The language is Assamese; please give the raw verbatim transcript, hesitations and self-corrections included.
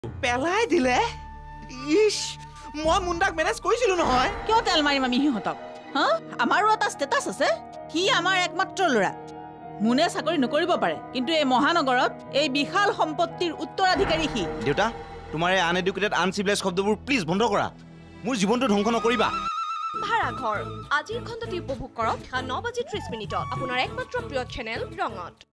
পেলাই দিলে ইস মই মুন্দাক মেনেজ কৰিছিলো নহয় কিয় তেল মাৰিম আমি সিহঁতক হা আমাৰো এটা ষ্টেটাছ আছে সি আমাৰ একমাত্ৰ ল'ৰা মুনে চাকৰি নকৰিব পাৰে কিন্তু এই মহানগৰত এই বিশাল সম্পত্তিৰ উত্তৰাধিকাৰী সি দেউতা তোমাৰ এই আনএডুকেটেড আনচিভিলাইজ শব্দবোৰ প্লিজ বন্ধ কৰা মোৰ জীৱনটো ধ্বংস নকৰিবা ভাড়াঘৰ আজিৰ খণ্ডটি উপভোগ কৰক ন বাজি ত্ৰিশ মিনিটত আপোনাৰ একমাত্ৰ প্ৰিয় চেনেল ৰঙত